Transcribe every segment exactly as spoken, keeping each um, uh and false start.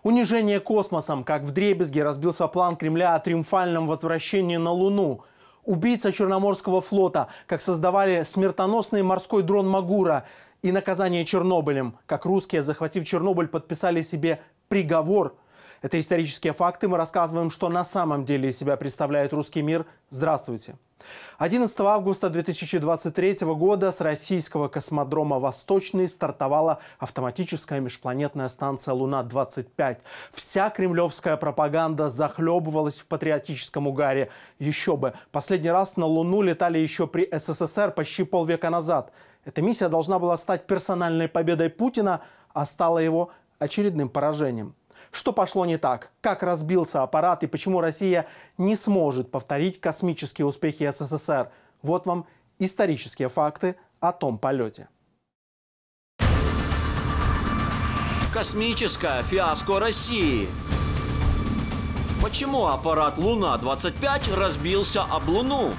Унижение космосом, как вдребезги разбился план Кремля о триумфальном возвращении на Луну. Убийца Черноморского флота, как создавали смертоносный морской дрон Магура. И наказание Чернобылем, как русские, захватив Чернобыль, подписали себе приговор. Это исторические факты. Мы рассказываем, что на самом деле из себя представляет русский мир. Здравствуйте. одиннадцатого августа две тысячи двадцать третьего года с российского космодрома «Восточный» стартовала автоматическая межпланетная станция «Луна-двадцать пять». Вся кремлевская пропаганда захлебывалась в патриотическом угаре. Еще бы, последний раз на Луну летали еще при СССР почти полвека назад. Эта миссия должна была стать персональной победой Путина, а стала его очередным поражением. Что пошло не так? Как разбился аппарат и почему Россия не сможет повторить космические успехи СССР? Вот вам исторические факты о том полете. Космическое фиаско России. Почему аппарат Луна-двадцать пять разбился об Луну?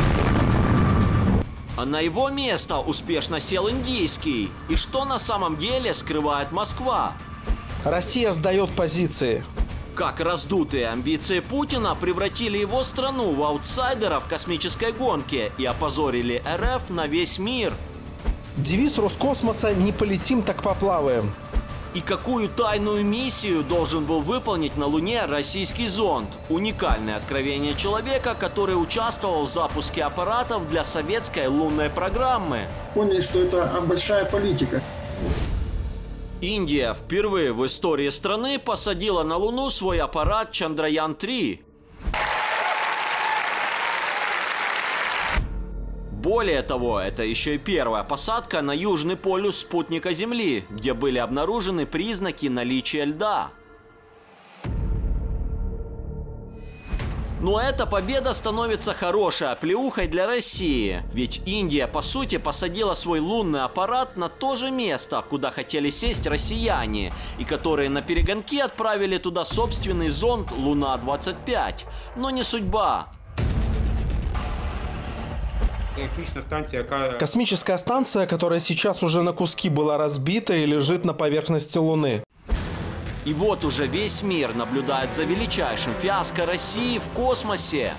А на его место успешно сел индийский. И что на самом деле скрывает Москва? Россия сдает позиции. Как раздутые амбиции Путина превратили его страну в аутсайдера в космической гонке и опозорили РФ на весь мир. Девиз Роскосмоса «Не полетим, так поплаваем». И какую тайную миссию должен был выполнить на Луне российский зонд? Уникальное откровение человека, который участвовал в запуске аппаратов для советской лунной программы. Поняли, что это большая политика. Индия впервые в истории страны посадила на Луну свой аппарат Чандраян три. Более того, это еще и первая посадка на южный полюс спутника Земли, где были обнаружены признаки наличия льда. Но эта победа становится хорошей оплеухой для России. Ведь Индия, по сути, посадила свой лунный аппарат на то же место, куда хотели сесть россияне, и которые на перегонки отправили туда собственный зонд Луна-двадцать пять. Но не судьба. Космическая станция, Космическая станция, которая сейчас уже на куски была разбита и лежит на поверхности Луны. И вот уже весь мир наблюдает за величайшим фиаско России в космосе.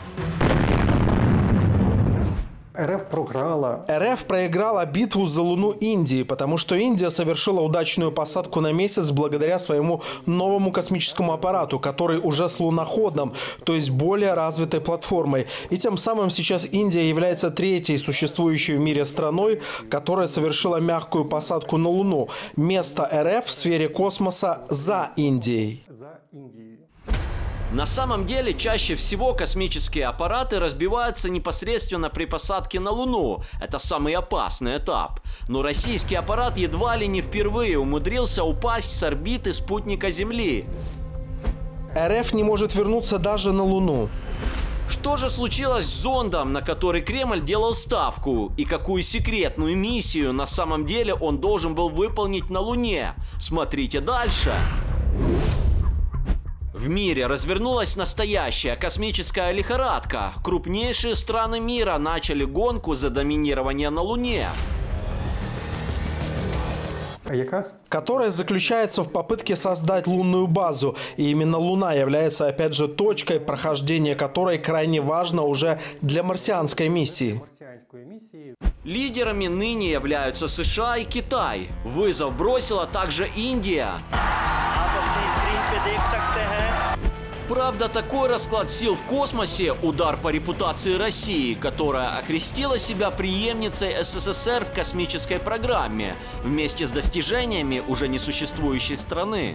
РФ проиграла. РФ проиграла битву за Луну Индии, потому что Индия совершила удачную посадку на месяц благодаря своему новому космическому аппарату, который уже с луноходом, то есть более развитой платформой. И тем самым сейчас Индия является третьей существующей в мире страной, которая совершила мягкую посадку на Луну. Место РФ в сфере космоса за Индией. За Индией. На самом деле, чаще всего космические аппараты разбиваются непосредственно при посадке на Луну. Это самый опасный этап. Но российский аппарат едва ли не впервые умудрился упасть с орбиты спутника Земли. РФ не может вернуться даже на Луну. Что же случилось с зондом, на который Кремль делал ставку? И какую секретную миссию на самом деле он должен был выполнить на Луне? Смотрите дальше. В мире развернулась настоящая космическая лихорадка. Крупнейшие страны мира начали гонку за доминирование на Луне. Которая заключается в попытке создать лунную базу. И именно Луна является, опять же, точкой, прохождения которой крайне важно уже для марсианской миссии. Лидерами ныне являются США и Китай. Вызов бросила также Индия. Правда, такой расклад сил в космосе – удар по репутации России, которая окрестила себя преемницей СССР в космической программе, вместе с достижениями уже несуществующей страны.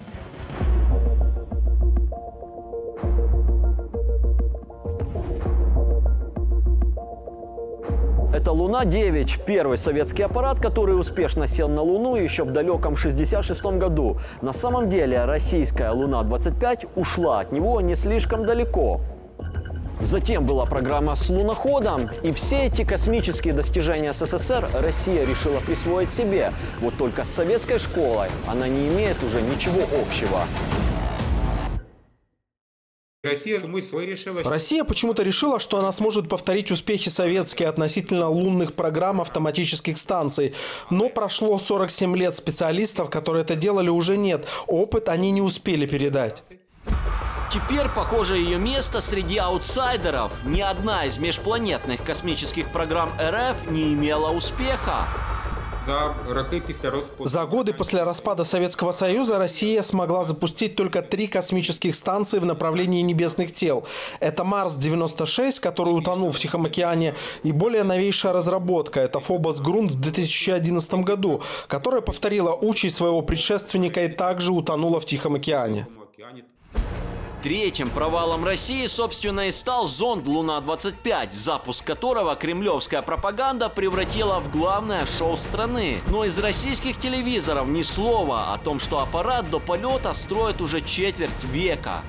Это Луна-девять, первый советский аппарат, который успешно сел на Луну еще в далеком шестьдесят шестом году. На самом деле российская Луна-двадцать пять ушла от него не слишком далеко. Затем была программа с луноходом, и все эти космические достижения СССР Россия решила присвоить себе. Вот только с советской школой она не имеет уже ничего общего. Россия смысл решила, Россия почему-то решила, что она сможет повторить успехи советские относительно лунных программ автоматических станций. Но прошло сорок семь лет, специалистов, которые это делали, уже нет. Опыт они не успели передать. Теперь, похоже, ее место среди аутсайдеров. Ни одна из межпланетных космических программ РФ не имела успеха. За, роки після розпаду. За годы после распада Советского Союза Россия смогла запустить только три космических станции в направлении небесных тел. Это Марс девяносто шесть, который утонул в Тихом океане, и более новейшая разработка – это Фобос Грунт в две тысячи одиннадцатом году, которая повторила участь своего предшественника и также утонула в Тихом океане. Третьим провалом России, собственно, и стал зонд Луна двадцать пять, запуск которого кремлевская пропаганда превратила в главное шоу страны. Но из российских телевизоров ни слова о том, что аппарат до полета строят уже четверть века.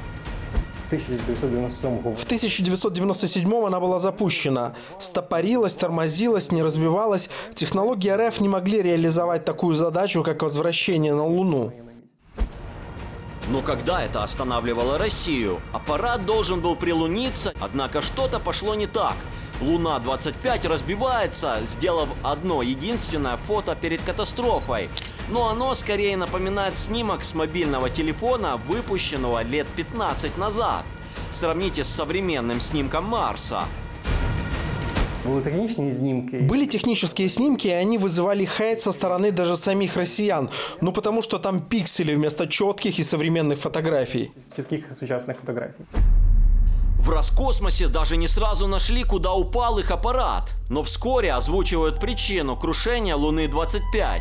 В тысяча девятьсот девяносто седьмом она была запущена. Стопорилась, тормозилась, не развивалась. Технологии РФ не могли реализовать такую задачу, как возвращение на Луну. Но когда это останавливало Россию? Аппарат должен был прилуниться, однако что-то пошло не так. Луна двадцать пять разбивается, сделав одно единственное фото перед катастрофой. Но оно скорее напоминает снимок с мобильного телефона, выпущенного лет пятнадцать назад. Сравните с современным снимком Марса. Были технические снимки, и они вызывали хейт со стороны даже самих россиян. Ну потому что там пиксели вместо четких и современных фотографий. В Роскосмосе даже не сразу нашли, куда упал их аппарат. Но вскоре озвучивают причину крушения Луны двадцать пять.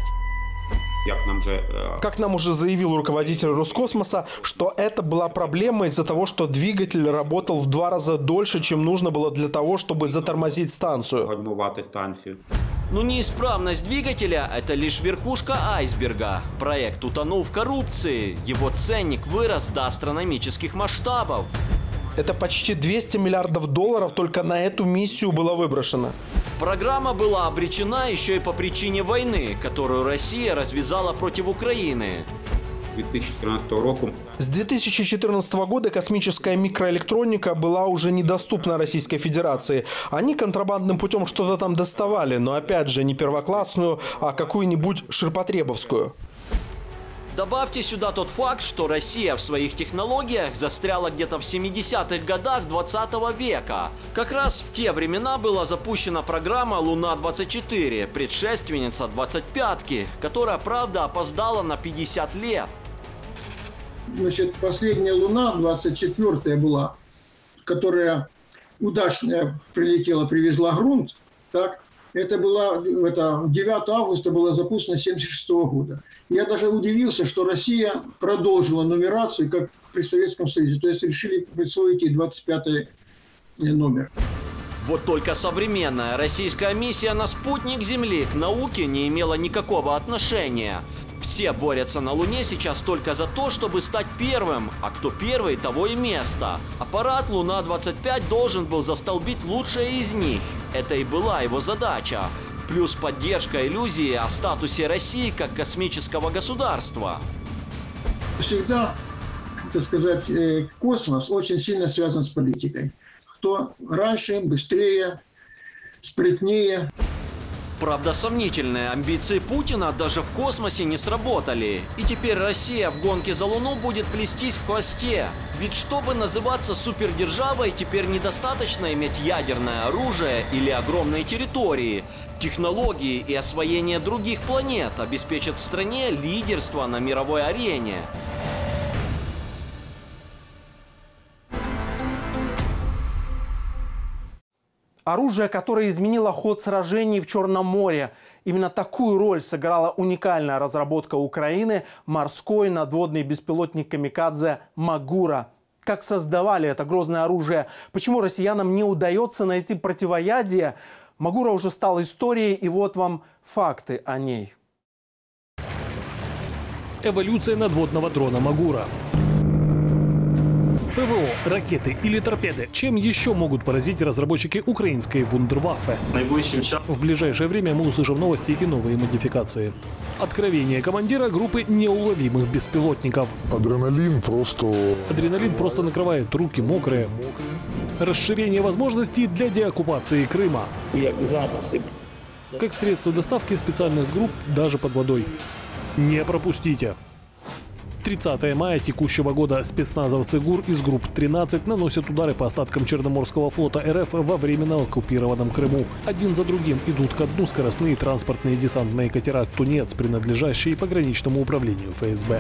Як нам же, э... Как нам уже заявил руководитель Роскосмоса, что это была проблема из-за того, что двигатель работал в два раза дольше, чем нужно было для того, чтобы затормозить станцию. гальмувати станцію. Но неисправность двигателя – это лишь верхушка айсберга. Проект утонул в коррупции. Его ценник вырос до астрономических масштабов. Это почти двести миллиардов долларов только на эту миссию было выброшено. Программа была обречена еще и по причине войны, которую Россия развязала против Украины. две тысячи четырнадцатого року. С две тысячи четырнадцатого года космическая микроэлектроника была уже недоступна Российской Федерации. Они контрабандным путем что-то там доставали, но опять же не первоклассную, а какую-нибудь ширпотребовскую. Добавьте сюда тот факт, что Россия в своих технологиях застряла где-то в семидесятых годах двадцатого века. Как раз в те времена была запущена программа Луна двадцать четыре, предшественница двадцать пятки, которая, правда, опоздала на пятьдесят лет. Значит, последняя Луна, двадцать четвёртая была, которая удачно прилетела, привезла грунт, так? Это было, это девятого августа была запущена семьдесят шестого года. Я даже удивился, что Россия продолжила нумерацию, как при Советском Союзе. То есть решили присвоить ей двадцать пятый номер. Вот только современная российская миссия на спутник Земли к науке не имела никакого отношения. Все борются на Луне сейчас только за то, чтобы стать первым, а кто первый, того и место. Аппарат Луна двадцать пять должен был застолбить лучшее из них. Это и была его задача. Плюс поддержка иллюзии о статусе России как космического государства. Всегда, так сказать, космос очень сильно связан с политикой. Кто раньше, быстрее, спрятнее. Правда, сомнительные амбиции Путина даже в космосе не сработали. И теперь Россия в гонке за Луну будет плестись в хвосте. Ведь чтобы называться супердержавой, теперь недостаточно иметь ядерное оружие или огромные территории. Технологии и освоение других планет обеспечат стране лидерство на мировой арене. Оружие, которое изменило ход сражений в Черном море. Именно такую роль сыграла уникальная разработка Украины – морской надводный беспилотник «Камикадзе» «Магура». Как создавали это грозное оружие? Почему россиянам не удается найти противоядие? «Магура» уже стала историей, и вот вам факты о ней. Эволюция надводного дрона «Магура». пэ ПВО, ракеты или торпеды. Чем еще могут поразить разработчики украинской вундерваффе? В ближайшее время мы услышим новости и новые модификации. Откровение командира группы неуловимых беспилотников. Адреналин просто... Адреналин просто накрывает, руки мокрые. Расширение возможностей для деоккупации Крыма. Как средство доставки специальных групп даже под водой. Не пропустите. тридцатого мая текущего года спецназовцы ГУР из групп тринадцать наносят удары по остаткам Черноморского флота РФ во временно оккупированном Крыму. Один за другим идут ко дну скоростные транспортные десантные катера «Тунец», принадлежащие пограничному управлению ФСБ.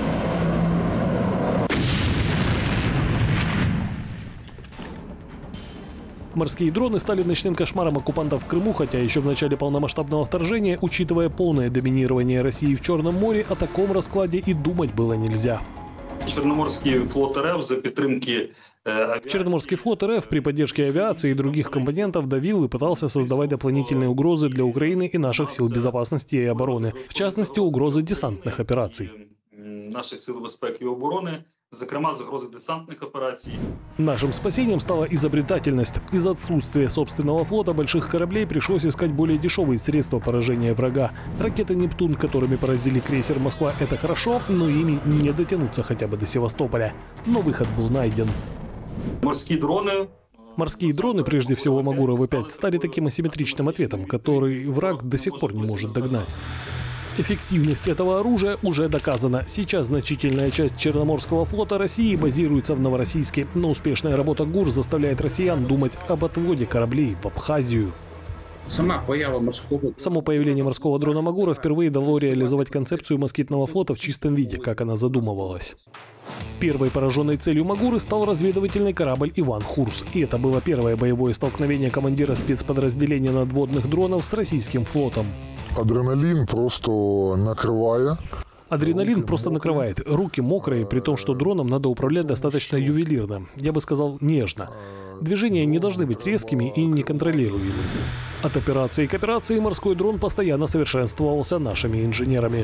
Морские дроны стали ночным кошмаром оккупантов в Крыму, хотя еще в начале полномасштабного вторжения, учитывая полное доминирование России в Черном море, о таком раскладе и думать было нельзя. Черноморский флот РФ за підтримки Черноморский флот РФ при поддержке авиации и других компонентов давил и пытался создавать дополнительные угрозы для Украины и наших сил безопасности и обороны, в частности, угрозы десантных операций. Наших сил безпеки и обороны, зокрема, загрозы десантных операций. Нашим спасением стала изобретательность. Из-за отсутствия собственного флота больших кораблей пришлось искать более дешевые средства поражения врага. Ракеты «Нептун», которыми поразили крейсер «Москва», это хорошо, но ими не дотянуться хотя бы до Севастополя. Но выход был найден. Морские дроны. Морские дроны, прежде всего Магура-В пять, стали таким асимметричным ответом, который враг до сих пор не может догнать. Эффективность этого оружия уже доказана. Сейчас значительная часть Черноморского флота России базируется в Новороссийске, но успешная работа ГУР заставляет россиян думать об отводе кораблей в Абхазию. Сама поява морского... Само появление морского дрона Магура впервые дало реализовать концепцию москитного флота в чистом виде, как она задумывалась. Первой пораженной целью Магуры стал разведывательный корабль «Иван Хурс». И это было первое боевое столкновение командира спецподразделения надводных дронов с российским флотом. Адреналин просто накрывает. Адреналин просто накрывает. Руки мокрые, при том, что дроном надо управлять достаточно ювелирно. Я бы сказал, нежно. Движения не должны быть резкими и неконтролируемыми. От операции к операции морской дрон постоянно совершенствовался нашими инженерами.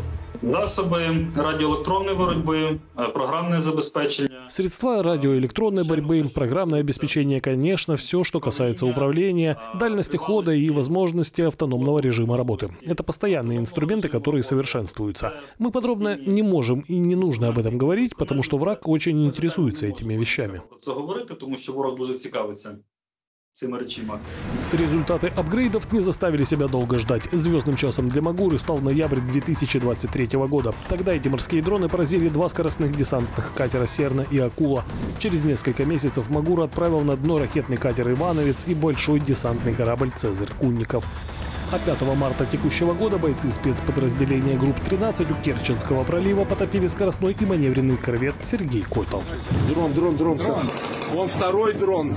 Засоби радиоэлектронной борьбы, программное забеспечение. Средства радиоэлектронной борьбы, программное обеспечение, конечно, все, что касается управления, дальности хода и возможности автономного режима работы. Это постоянные инструменты, которые совершенствуются. Мы подробно не можем и не нужно об этом говорить, потому что враг очень интересуется этими вещами. Потому что враг дуже цікавиться цими речами. Результаты апгрейдов не заставили себя долго ждать. Звездным часом для Магуры стал ноябрь две тысячи двадцать третьего года. Тогда эти морские дроны поразили два скоростных десантных катера «Серна» и «Акула». Через несколько месяцев Магура отправил на дно ракетный катер «Ивановец» и большой десантный корабль «Цезарь Кунников». А пятого марта текущего года бойцы спецподразделения групп тринадцать у Керченского пролива потопили скоростной и маневренный корвет «Сергей Котов». Дрон, дрон, дрон, дрон. Вон второй дрон.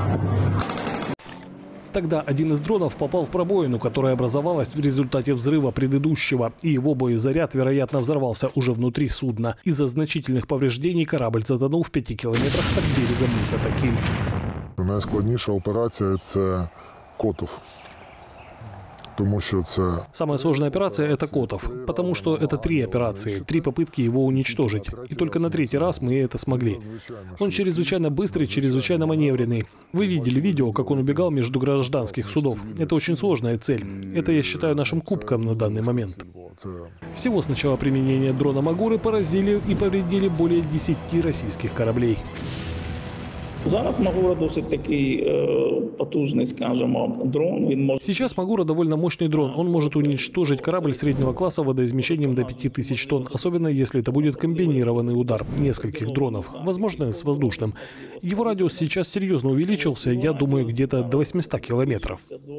Тогда один из дронов попал в пробоину, которая образовалась в результате взрыва предыдущего, и его боезаряд, вероятно, взорвался уже внутри судна. Из-за значительных повреждений корабль затонул в пяти километрах от берега мыса Такиль. Найскладніша операція – це Котов. Потому что это... Самая сложная операция – это Котов, потому что это три операции, три попытки его уничтожить. И только на третий раз мы это смогли. Он чрезвычайно быстрый, чрезвычайно маневренный. Вы видели видео, как он убегал между гражданских судов. Это очень сложная цель. Это, я считаю, нашим кубком на данный момент. Всего с начала применения дрона Магуры поразили и повредили более десяти российских кораблей. Зараз Магура досить такий потужный, скажем, дрон. Він може... Сейчас Магура довольно мощный дрон. Он может уничтожить корабль среднего класса водоизмещением до пяти тысяч тонн, особенно если это будет комбинированный удар нескольких дронов, возможно, с воздушным. Его радиус сейчас серьезно увеличился, я думаю, где-то до восьмисот километров.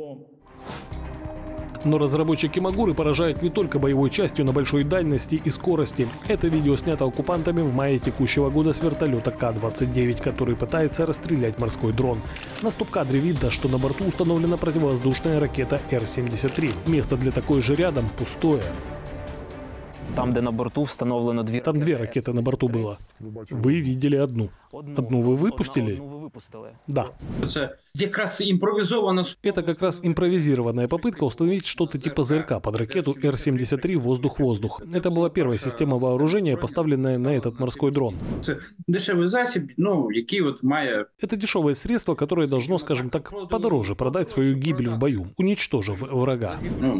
Но разработчики Магуры поражают не только боевой частью на большой дальности и скорости. Это видео снято оккупантами в мае текущего года с вертолета Ка двадцать девять, который пытается расстрелять морской дрон. На стоп-кадре видно, что на борту установлена противовоздушная ракета Р семьдесят три. Место для такой же рядом пустое. Там, где на борту встановлено две... Там две ракеты на борту было. Вы видели одну. Одну вы выпустили? Да. Это как раз импровизированная попытка установить что-то типа ЗРК под ракету Р семьдесят три «Воздух-воздух». Это была первая система вооружения, поставленная на этот морской дрон. Это дешевое средство, которое должно, скажем так, подороже продать свою гибель в бою, уничтожив врага.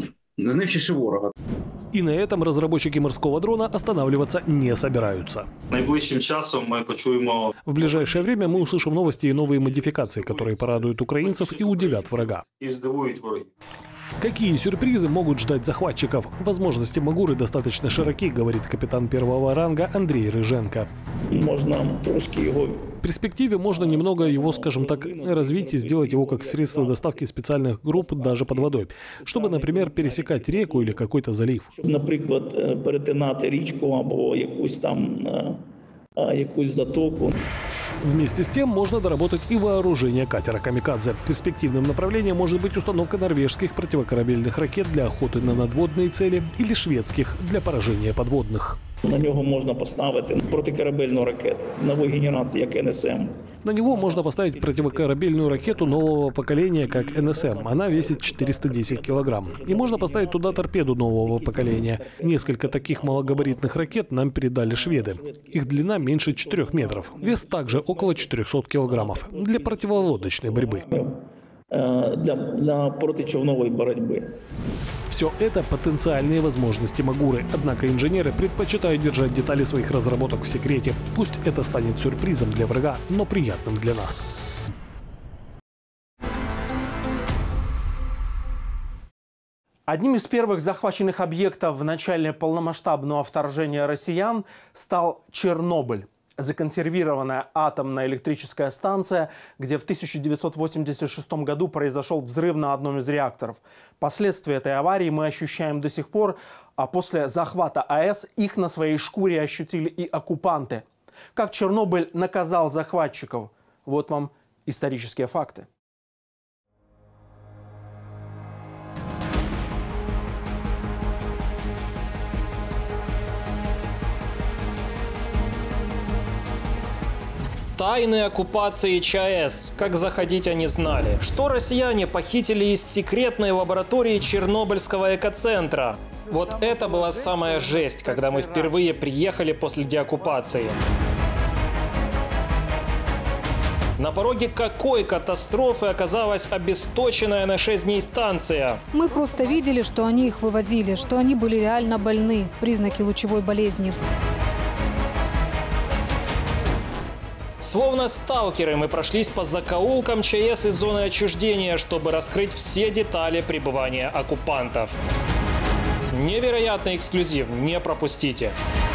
И на этом разработчики морского дрона останавливаться не собираются. Найближчим часом мы почуємо... В ближайшее время мы услышим новости и новые модификации, которые порадуют украинцев и удивят врага. І здивують ворогів. Какие сюрпризы могут ждать захватчиков? Возможности Магуры достаточно широки, говорит капитан первого ранга Андрей Рыженко. Можно трошки его... В перспективе можно немного его, скажем так, развить и сделать его как средство доставки специальных групп даже под водой, чтобы, например, пересекать реку или какой-то залив. Например, перетинати речку або якусь там якусь затоку. Вместе с тем можно доработать и вооружение катера «Камикадзе». Перспективным направлением может быть установка норвежских противокорабельных ракет для охоты на надводные цели или шведских для поражения подводных. На нього можна поставити протикорабельну ракету нової генерації, як Н С М. На него можно поставить противокорабельную ракету нового поколения, как Н С М. Она весит четыреста десять килограмм. И можно поставить туда торпеду нового поколения. Несколько таких малогабаритных ракет нам передали шведы. Их длина меньше четырёх метров. Вес также около четырёхсот килограммов. Для противолодочной борьбы. Для, для протичовнової боротьби. Все это потенциальные возможности Магуры. Однако инженеры предпочитают держать детали своих разработок в секрете. Пусть это станет сюрпризом для врага, но приятным для нас. Одним из первых захваченных объектов в начале полномасштабного вторжения россиян стал Чернобыль. Законсервированная атомная электрическая станция, где в тысяча девятьсот восемьдесят шестом году произошел взрыв на одном из реакторов. Последствия этой аварии мы ощущаем до сих пор, а после захвата А Э С их на своей шкуре ощутили и оккупанты. Как Чернобыль наказал захватчиков? Вот вам исторические факты. Тайны оккупации ЧАЭС. Как заходить они знали. Что россияне похитили из секретной лаборатории Чернобыльского экоцентра. Вот это была самая жесть, когда мы впервые приехали после деоккупации. На пороге какой катастрофы оказалась обесточенная на шесть дней станция? Мы просто видели, что они их вывозили, что они были реально больны, признаки лучевой болезни. Словно сталкеры мы прошлись по закоулкам ЧАЭС и зоны отчуждения, чтобы раскрыть все детали пребывания оккупантов. Невероятный эксклюзив, не пропустите!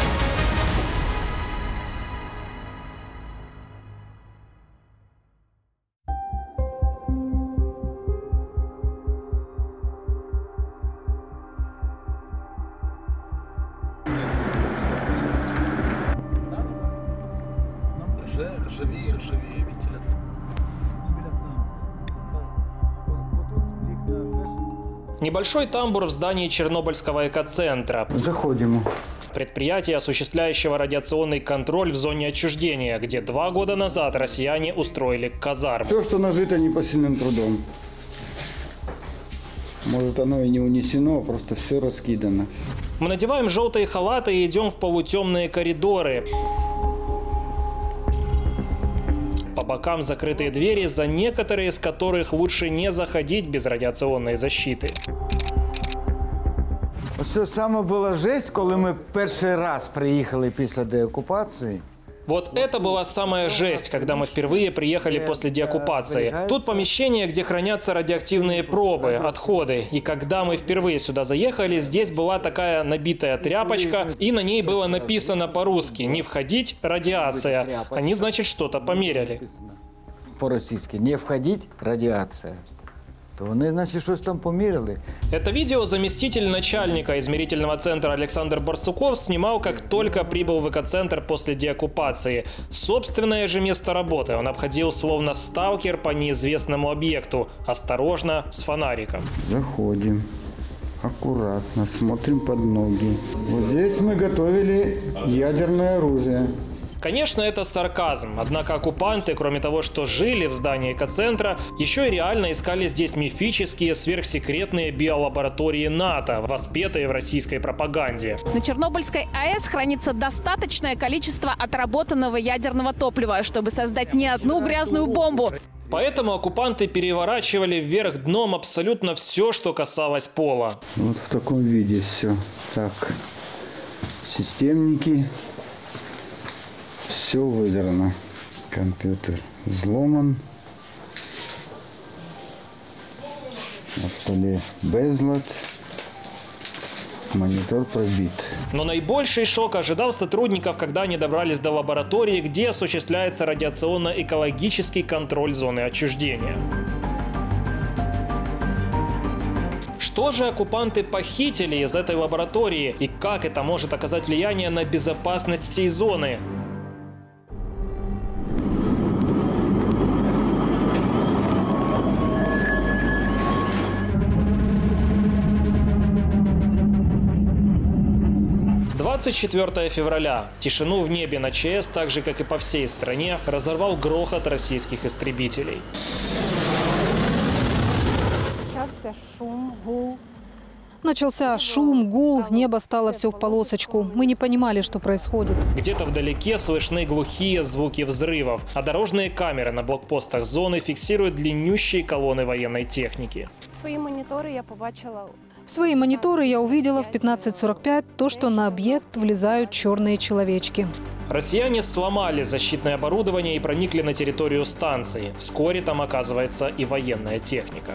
Ржавее, ржавее вентиляция. Небольшой тамбур в здании Чернобыльского экоцентра. Заходим. Предприятие, осуществляющего радиационный контроль в зоне отчуждения, где два года назад россияне устроили казарму. Все, что нажито непосильным трудом. Может, оно и не унесено, просто все раскидано. Мы надеваем желтые халаты и идем в полутемные коридоры. По бокам закрытые двери, за некоторые из которых лучше не заходить без радиационной защиты. Це саме була жесть, коли ми перший раз приїхали після деоккупації. Вот это была самая жесть, когда мы впервые приехали после деоккупации. Тут помещение, где хранятся радиоактивные пробы, отходы. И когда мы впервые сюда заехали, здесь была такая набитая тряпочка, и на ней было написано по-русски «Не входить, радиация». Они, значит, что-то померяли. По-російськи «Не входить, радиация». То вони, значит, что-то там померили. Это видео заместитель начальника измерительного центра Александр Барсуков снимал, как только прибыл в экоцентр после деоккупации. Собственное же место работы он обходил словно сталкер по неизвестному объекту, осторожно, с фонариком. Заходим. Аккуратно смотрим под ноги. Вот здесь мы готовили ядерное оружие. Конечно, это сарказм. Однако оккупанты, кроме того, что жили в здании экоцентра, еще и реально искали здесь мифические сверхсекретные биолаборатории НАТО, воспетые в российской пропаганде. На Чернобыльской АЭС хранится достаточное количество отработанного ядерного топлива, чтобы создать не одну грязную бомбу. Поэтому оккупанты переворачивали вверх дном абсолютно все, что касалось пола. Вот в таком виде все. Так, системники. Все выдрано. Компьютер взломан. На столе безлад. Монитор пробит. Но наибольший шок ожидал сотрудников, когда они добрались до лаборатории, где осуществляется радиационно-экологический контроль зоны отчуждения. Что же оккупанты похитили из этой лаборатории и как это может оказать влияние на безопасность всей зоны? двадцать четвёртого февраля. Тишину в небе на ЧАЭС, так же как и по всей стране, разорвал грохот российских истребителей. Начался шум, гул. Начался шум, гул, небо стало все в полосочку. Мы не понимали, что происходит. Где-то вдалеке слышны глухие звуки взрывов, а дорожные камеры на блокпостах зоны фиксируют длиннющие колонны военной техники. Свои мониторы я побачила. В свои мониторы я увидела в пятнадцать сорок пять то, что на объект влезают черные человечки. Россияне сломали защитное оборудование и проникли на территорию станции. Вскоре там оказывается и военная техника.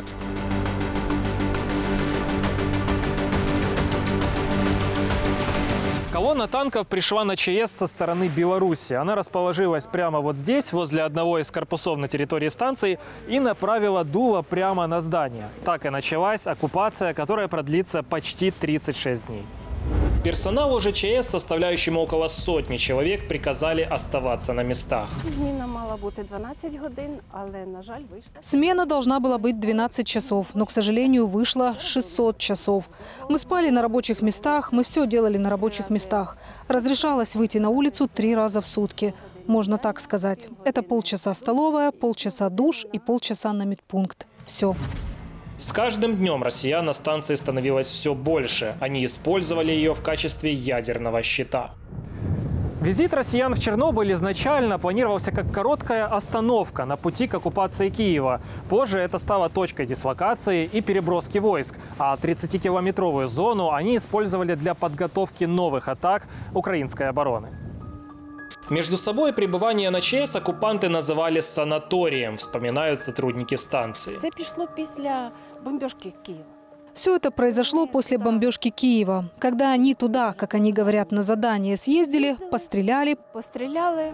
Колонна танков пришла на ЧАЭС со стороны Беларуси. Она расположилась прямо вот здесь, возле одного из корпусов на территории станции, и направила дуло прямо на здание. Так и началась оккупация, которая продлится почти тридцать шесть дней. Персоналу же ЧАЭС, составляющему около сотни человек, приказали оставаться на местах. Смена мала бути дванадцать годин, але, на жаль, вышла. Смена должна была быть двенадцать часов, но, к сожалению, вышло шестьсот часов. Мы спали на рабочих местах, мы все делали на рабочих местах. Разрешалось выйти на улицу три раза в сутки. Можно так сказать. Это полчаса столовая, полчаса душ и полчаса на медпункт. Все. С каждым днем россиян на станции становилось все больше. Они использовали ее в качестве ядерного щита. Визит россиян в Чернобыль изначально планировался как короткая остановка на пути к оккупации Киева. Позже это стало точкой дислокации и переброски войск. А тридцатикилометровую зону они использовали для подготовки новых атак украинской обороны. Между собой пребывание на ЧАЭС оккупанты называли санаторием, вспоминают сотрудники станции. Это пришло после бомбежки Киева. Все это произошло после бомбежки Киева, когда они туда, как они говорят, на задание съездили, постреляли. Постреляли.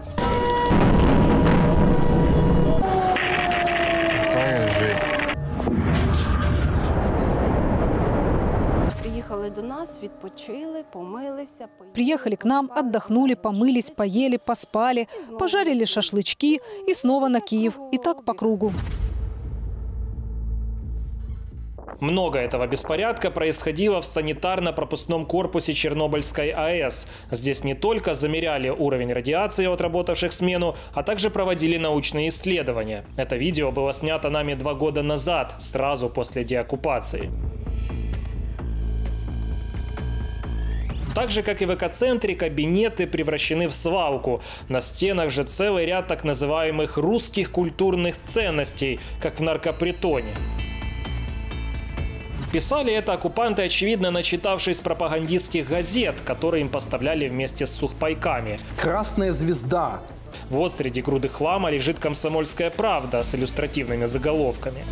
Какая жесть. Приехали до нас, відпочили, помилися. Приехали к нам, отдохнули, помылись, поели, поспали, пожарили шашлычки и снова на Киев. И так по кругу. Много этого беспорядка происходило в санитарно-пропускном корпусе Чернобыльской АЭС. Здесь не только замеряли уровень радиации от работавших смену, а также проводили научные исследования. Это видео было снято нами два года назад, сразу после деоккупации. Так же, как и в экоцентре, кабинеты превращены в свалку. На стенах же целый ряд так называемых русских культурных ценностей, как в наркопритоне. Писали это оккупанты, очевидно, начитавшись пропагандистских газет, которые им поставляли вместе с сухпайками. «Красная звезда». Вот среди груды хлама лежит «Комсомольская правда» с иллюстративными заголовками.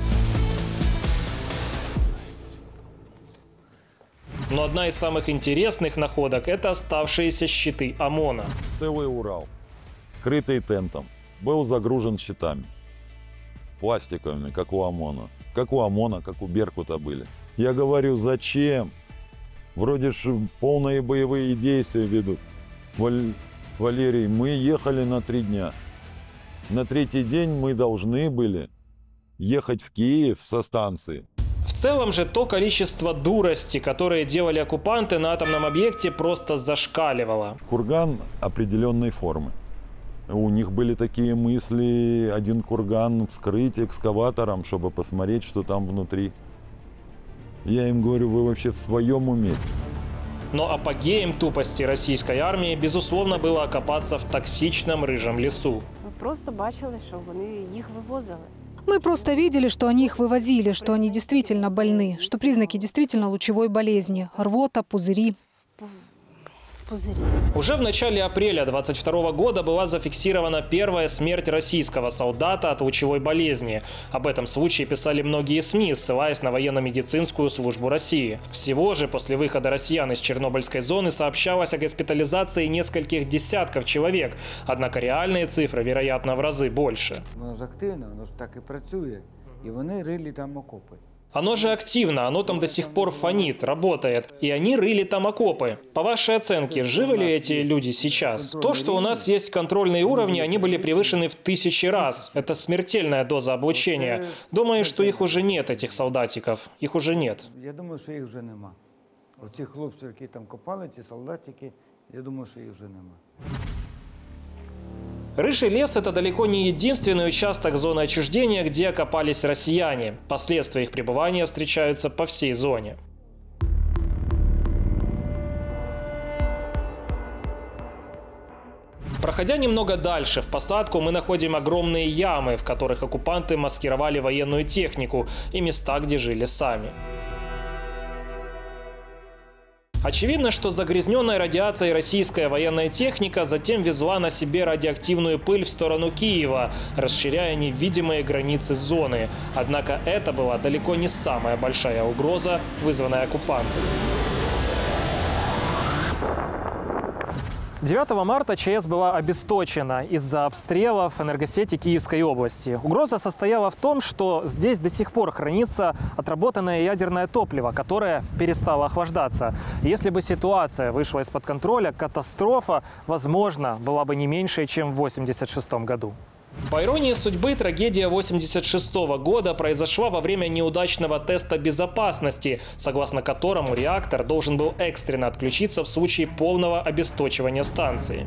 Но одна из самых интересных находок – это оставшиеся щиты ОМОНа. Целый Урал, крытый тентом, был загружен щитами. Пластиковыми, как у ОМОНа. Как у ОМОНа, как у Беркута были. Я говорю, зачем? Вроде же полные боевые действия ведут. Валь... Валерий, мы ехали на три дня. На третий день мы должны были ехать в Киев со станции. В целом же то количество дурости, которые делали оккупанты на атомном объекте, просто зашкаливало. Курган определенной формы. У них были такие мысли, один курган вскрыть экскаватором, чтобы посмотреть, что там внутри. Я им говорю, вы вообще в своем уме? Но апогеем тупости российской армии, безусловно, было окопаться в токсичном рыжем лесу. Ми просто бачили, що вони їх вивозили. Мы просто видели, что они их вывозили, что они действительно больны, что признаки действительно лучевой болезни – рвота, пузыри. Уже в начале апреля двадцать второго года была зафиксирована первая смерть российского солдата от лучевой болезни. Об этом случае писали многие СМИ, ссылаясь на военно-медицинскую службу России. Всего же после выхода россиян из Чернобыльской зоны сообщалось о госпитализации нескольких десятков человек. Однако реальные цифры, вероятно, в разы больше. Воно ж активно, воно ж так і працює. І вони рили там окопи. Оно же активно, оно там до сих пор фонит, работает. И они рыли там окопы. По вашей оценке, живы ли эти люди сейчас? То, что у нас есть контрольные уровни, они были превышены в тысячи раз. Это смертельная доза облучения. Думаю, что их уже нет, этих солдатиков. Их уже нет. Я думаю, що їх вже нема. Оці хлопці, які там копали, ті солдатики, я думаю, що їх вже нема. Рыжий лес – это далеко не единственный участок зоны отчуждения, где окопались россияне. Последствия их пребывания встречаются по всей зоне. Проходя немного дальше, в посадку, мы находим огромные ямы, в которых оккупанты маскировали военную технику и места, где жили сами. Очевидно, что загрязненная радиацией российская военная техника затем везла на себе радиоактивную пыль в сторону Киева, расширяя невидимые границы зоны. Однако это была далеко не самая большая угроза, вызванная оккупантами. девятого марта ЧАЭС была обесточена из-за обстрелов энергосети Киевской области. Угроза состояла в том, что здесь до сих пор хранится отработанное ядерное топливо, которое перестало охлаждаться. Если бы ситуация вышла из-под контроля, катастрофа, возможно, была бы не меньше, чем в восемьдесят шестом году. По иронии судьбы, трагедия восемьдесят шестого года произошла во время неудачного теста безопасности, согласно которому реактор должен был экстренно отключиться в случае полного обесточивания станции.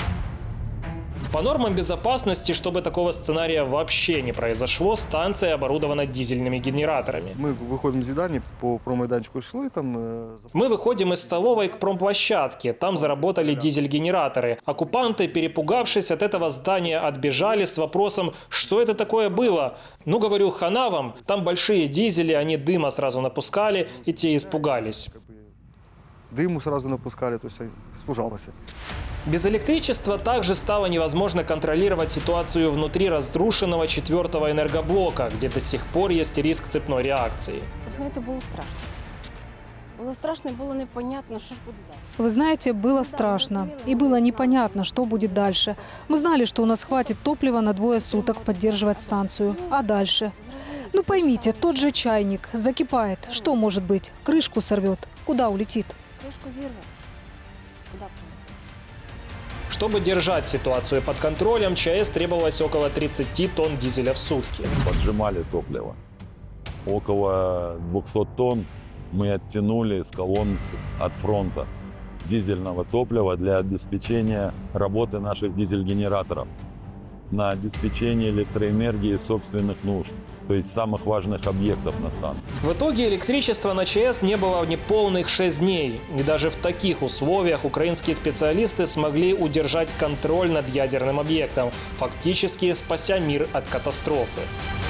По нормам безопасности, чтобы такого сценария вообще не произошло, станция оборудована дизельными генераторами. Мы выходим из здания, по промайданчику шли там... Мы выходим из столовой к промплощадке. Там заработали дизель-генераторы. Оккупанты, перепугавшись от этого здания, отбежали с вопросом, что это такое было. Ну, говорю, хана вам, там большие дизели, они дыма сразу напускали, и те испугались. Дыму сразу напускали, то есть испужался. Без электричества также стало невозможно контролировать ситуацию внутри разрушенного четвертого энергоблока, где до сих пор есть риск цепной реакции. Знаете, было страшно. Было страшно, было непонятно, что же будет дальше. Вы знаете, было страшно. И было непонятно, что будет дальше. Мы знали, что у нас хватит топлива на двое суток поддерживать станцию. А дальше? Ну поймите, тот же чайник закипает. Что может быть? Крышку сорвет. Куда улетит? Крышку зирвет. Куда? Чтобы держать ситуацию под контролем, ЧАЭС требовалось около тридцати тонн дизеля в сутки. Поджимали топливо. Около двухсот тонн мы оттянули с колонн от фронта дизельного топлива для обеспечения работы наших дизель-генераторов, на обеспечение электроэнергии собственных нужд, то есть самых важных объектов на станции. В итоге электричества на ЧАЭС не было неполных шесть дней. И даже в таких условиях украинские специалисты смогли удержать контроль над ядерным объектом, фактически спася мир от катастрофы.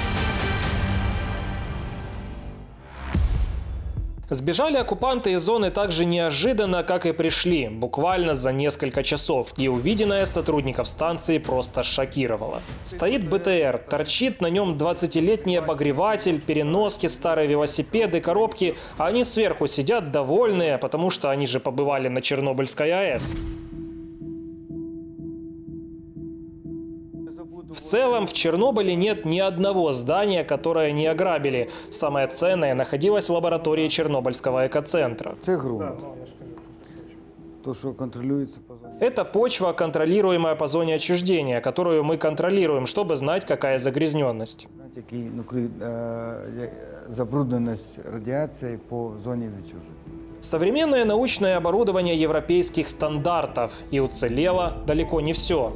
Сбежали оккупанты из зоны так же неожиданно, как и пришли, буквально за несколько часов. И увиденное сотрудников станции просто шокировало. Стоит БТР, торчит на нем двадцатилетний обогреватель, переноски, старые велосипеды, коробки, а они сверху сидят довольные, потому что они же побывали на Чернобыльской АЭС. В целом, в Чернобыле нет ни одного здания, которое не ограбили. Самое ценное находилось в лаборатории Чернобыльского экоцентра. Это грунт. То, что контролируется по зоне. Это почва, контролируемая по зоне отчуждения, которую мы контролируем, чтобы знать, какая загрязненность. Знаете, який, ну, забрудненность радиацией по зоне Вичужи. Современное научное оборудование европейских стандартов, и уцелело далеко не все.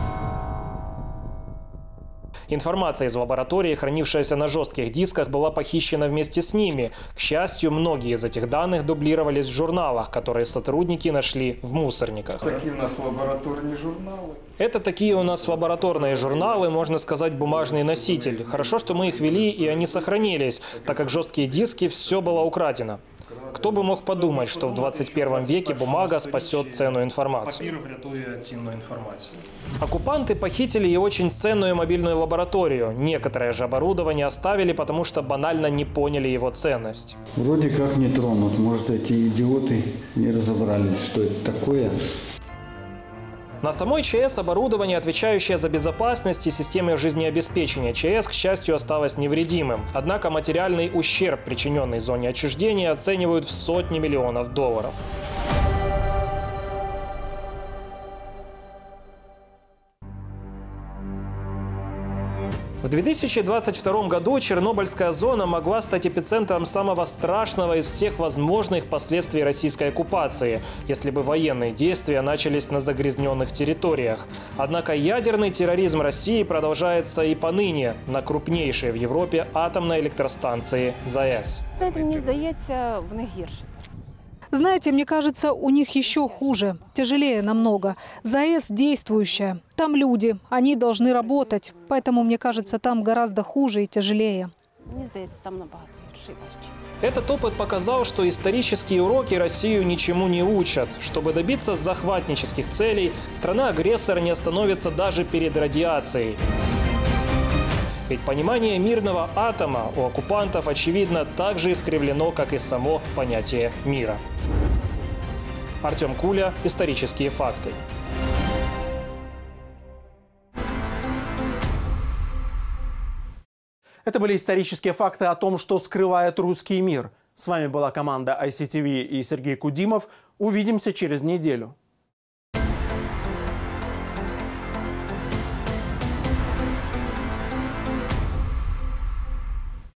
Информация из лаборатории, хранившаяся на жестких дисках, была похищена вместе с ними. К счастью, многие из этих данных дублировались в журналах, которые сотрудники нашли в мусорниках. Такие у нас лабораторные журналы. Это такие у нас лабораторные журналы, можно сказать, бумажный носитель. Хорошо, что мы их вели, и они сохранились, так как жесткие диски все было украдено. Кто бы мог подумать, что в двадцать первом веке бумага спасет ценную информацию. Оккупанты похитили и очень ценную мобильную лабораторию. Некоторое же оборудование оставили, потому что банально не поняли его ценность. Вроде как не тронут. Может, эти идиоты не разобрались, что это такое. На самой ЧАЭС оборудование, отвечающее за безопасность и системы жизнеобеспечения ЧАЭС, к счастью, осталось невредимым. Однако материальный ущерб, причиненный зоне отчуждения, оценивают в сотни миллионов долларов. В две тысячи двадцать втором году Чернобыльская зона могла стать эпицентром самого страшного из всех возможных последствий российской оккупации, если бы военные действия начались на загрязненных территориях. Однако ядерный терроризм России продолжается и поныне на крупнейшей в Европе атомной электростанции ЗАЭС. Знаете, мені здається, в них гірше. Знаете, мне кажется, у них еще хуже, тяжелее намного. ЗАЭС действующая, там люди, они должны работать. Поэтому, мне кажется, там гораздо хуже и тяжелее. Мені здається, там набагато гірше і важче. Этот опыт показал, что исторические уроки Россию ничему не учат. Чтобы добиться захватнических целей, страна-агрессор не остановится даже перед радиацией. Ведь понимание мирного атома у оккупантов, очевидно, так же искривлено, как и само понятие мира. Артем Куля, «Исторические факты». Это были исторические факты о том, что скрывает русский мир. С вами была команда ай си ти ви и Сергей Кудимов. Увидимся через неделю.